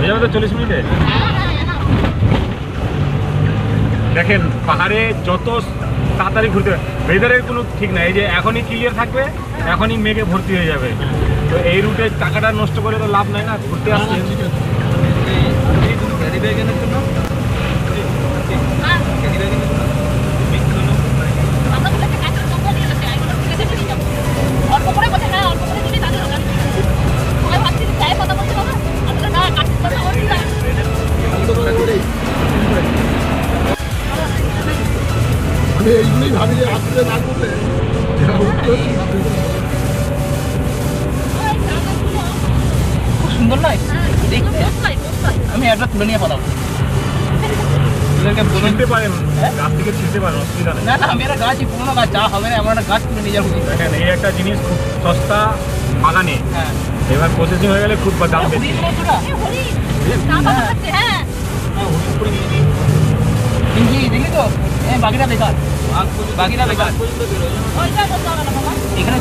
যাবে তো 40 মিনিটে। দেখেন পাহাড়ে যত তাড়াতাড়ি ঘুরতে ওয়েদারের কোনো ঠিক নাই। এই যে এখনই ক্লিয়ার থাকবে, এখনই মেঘে ভর্তি হয়ে যাবে। তো এই রুটে টাকাটা নষ্ট করে তো লাভ নাই না, ঘুরতে আসছে। আমি এইগুলোই ভাবি যে আসলে না করলে খুব সুন্দর নয় দেখতে। আমি একটা তুলে নিয়ে পালাবো। ছিলতে পারেন, গাছ থেকে ছিলতে পারেন, অসুবিধা নেই। না না, আমি একটা গাছই, পুরোনো গাছ যা হবে না, এমন একটা গাছ তুলে নিয়ে যাবো। দেখেন এই একটা জিনিস খুব সস্তা বাগানে, হ্যাঁ এবার প্রসেসিং হয়ে গেলে খুব দাম বেশি। দেখলি তো বাকিটা বেকার, বাকিটা বেকার। এখানে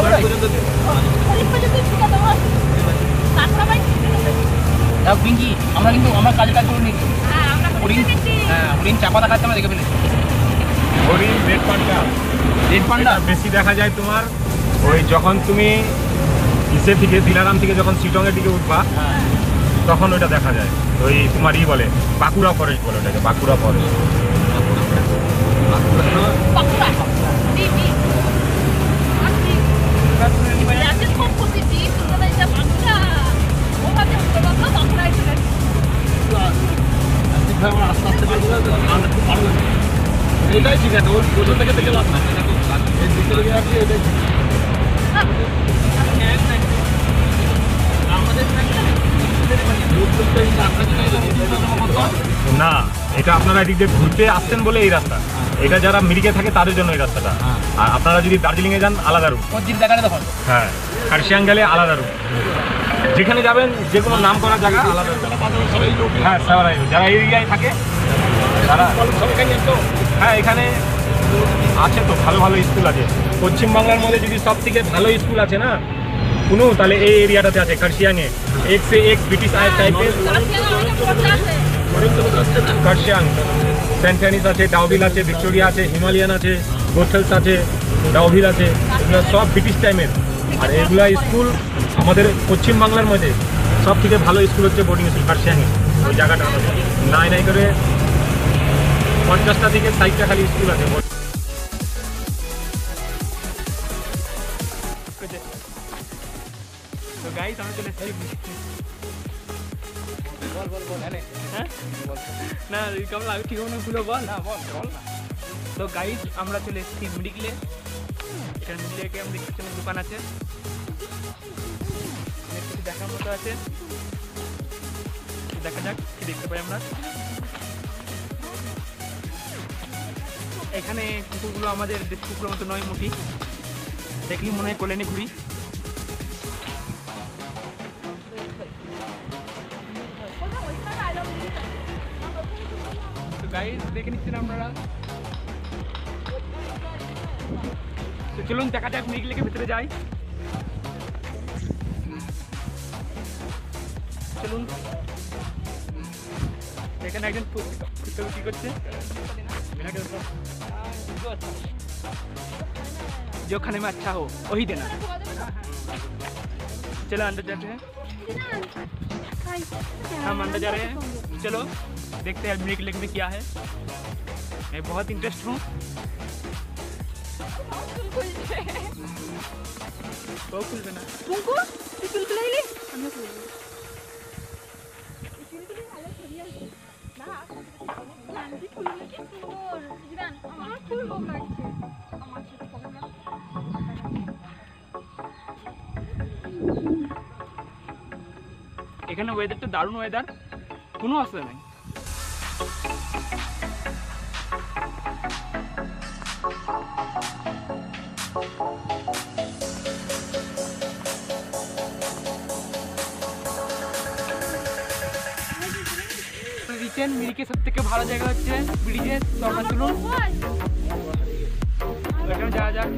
পিঙ্কি আমরা কিন্তু আমরা কাজে কাজ করে নিচ্ছি। হরিণ চাপা দেখাচ্ছে, আমরা দেখে ফেলেছি। হরিণ, রেড পান্ডা বেশি দেখা যায় তোমার ওই যখন তুমি ইসে থেকে দিলারাম থেকে যখন শিটংয়ের দিকে উঠবা তখন ওইটা দেখা যায়। ওই তোমার ই বলে বাঁকুড়া ফরেস্ট বলে ওটাকে, বাঁকুড়া ফরেস্ট। এটাই ঠিক আছে, ওর প্রথম থেকে দেখে লাভ না। এটাই না, এটা আপনারা এদিক দিয়ে ঘুরতে আসছেন বলে এই রাস্তা। এটা যারা মিরিকে থাকে তাদের জন্য এই রাস্তাটা। আর আপনারা যদি দার্জিলিংয়ে যান আলাদা রুট। হ্যাঁ, খারসিয়াং গেলে আলাদা রুট। যেখানে যাবেন যে কোনো নাম করা জায়গা আলাদা। হ্যাঁ, সবাই যারা এই এরিয়ায় থাকে তারা। হ্যাঁ, এখানে আছে তো ভালো ভালো স্কুল আছে। পশ্চিমবাংলার মধ্যে যদি সব থেকে ভালো স্কুল আছে না কোনো, তাহলে এই এরিয়াটাতে আছে খারসিয়াংয়ে। এক সে এক ব্রিটিশ টাইপের খারসিয়াং, সেন্ট অ্যানিস আছে, ডাউভিল আছে, ভিক্টোরিয়া আছে, হিমালয়ান আছে, গোথেলস আছে, ডাউভিল আছে, এগুলো সব ব্রিটিশ টাইমের। আর এগুলা স্কুল আমাদের পশ্চিমবাংলার মধ্যে সব থেকে ভালো স্কুল হচ্ছে বোর্ডিং স্কুল খারসিয়াংয়ে। ওই জায়গাটা নাই করে 50টা থেকে 60টা খালি স্কুল আছে। তো গাইস আমরা চলে এসেছি। না কেমন লাগে ঠিক মনে ভুলো বল না, বল না। তো গাইস আমরা চলে এসেছি মিরিকলে। এখানে মিরিকে আমরা দেখতে দোকান আছে, কিছু দেখার মতো আছে। দেখা যাক কি দেখতে পাই আমরা। এখানে কুকুরগুলো আমাদের দেশ কুকুরের মতো নয়, মুঠি দেখলি মনে হয় কোলে নিয়ে ঘুরি। গাইস দেখে নিচ্ছেন আপনারা। তো চলুন দেখা যাক মিরিক লেকে ভিতরে যাই। চলুন, এখানে একজন কি করছে, जो खाने में अच्छा हो वही देना। चलो अंदर जाते हैं, हम अंदर जा रहे हैं। चलो देखते हैं मिरिक लेक में क्या है। मैं बहुत इंटरेस्ट हूँ। वो खुलबे ना तुमको तुल खुले ले हमने खुले तुल ভালো ছবি আছে না আন্টি খুললে কি সুন্দর জিরান আমার খুব ভালো লাগছে। আমার সাথে কথা না এখানে ওয়েদারটা দারুণ ওয়েদার, কোনো অসুবিধা নেই। মিরিকে সব থেকে ভালো জায়গা হচ্ছে ব্রিজের দরকার। চলুন এখানে যাওয়া যাক।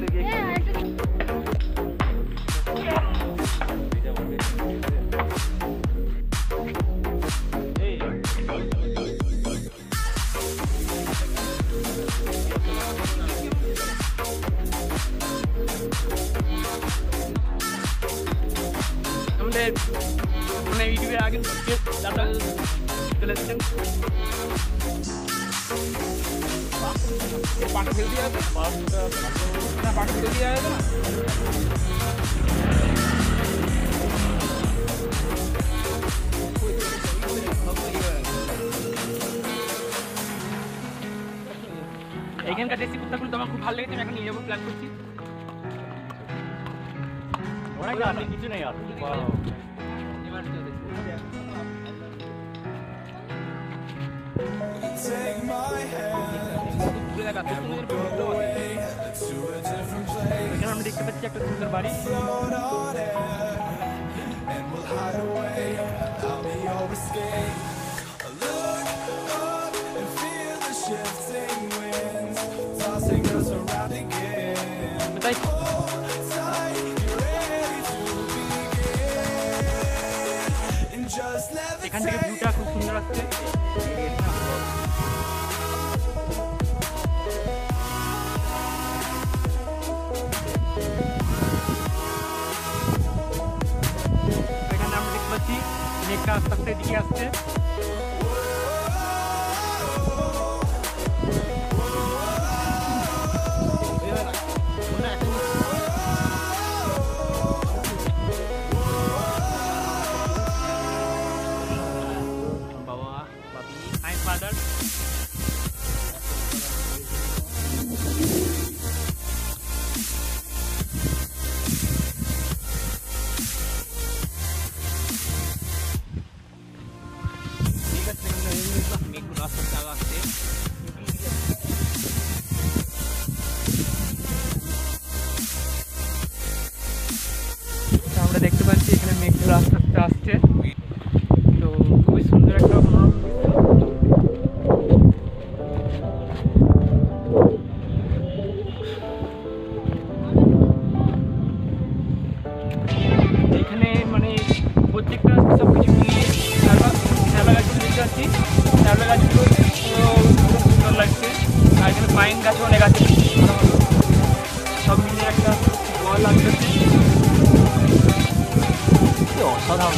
চলে এসেছেন পাটা ফেলে দিয়ে যাবে পাটা ফেলে দিয়ে যাবে না এখানকার দেশি কুত্তাগুলো তো আমার খুব ভালো লেগেছে আমি এখন নিয়ে যাবো প্ল্যান করছি কিছু নেই আর Take my hand and we'll go away to a different place. এখানে আমরা দেখতে পাচ্ছি একটা সুন্দর বাড়ি Float on air and we'll hide away. I'll be your escape. Look up and feel the shifting winds tossing us around again. তাই Hold tight, you're ready to begin. And just never এখান থেকে ভিউটা খুব সুন্দর আসছে এখানে আমরা দেখতে পাচ্ছি মেঘটা আস্তে আস্তে দিকে আসছে বাবা বাবি হাই ফাদার মেঘগুলো আস্তে আস্তে আসছে আমরা দেখতে পাচ্ছি এখানে মেঘগুলো আস্তে আস্তে আসছে তো খুবই সুন্দর একটা মনোরম এখানে মানে প্রত্যেকটা সব কিছু মিলিয়ে শ্যাওলা গাছগুলো দেখতে পাচ্ছি শ্যাওলা গাছগুলো খুব সুন্দর লাগছে আর এখানে পাইন গাছও অনেক আছে সব মিলিয়ে একটা ভালো লাগতেছে অসাধারণ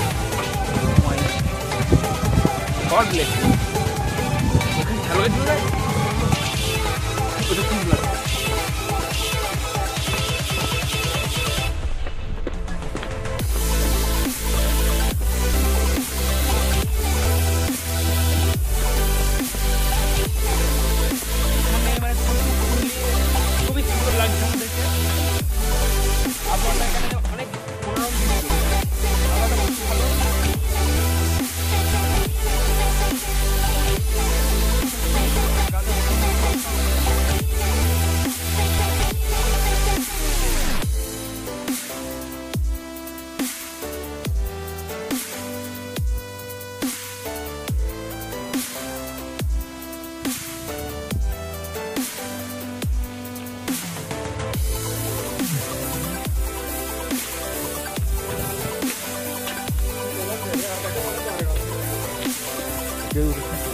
গড ব্লেস এখানে শ্যাওলা গাছগুলো ওটা খুব লাগছে খুবই সুন্দর লাগছে আমাদেরকে আপনারা এখানে অনেক মনোরম দৃশ্য আলাদা খুব ভালো Dude.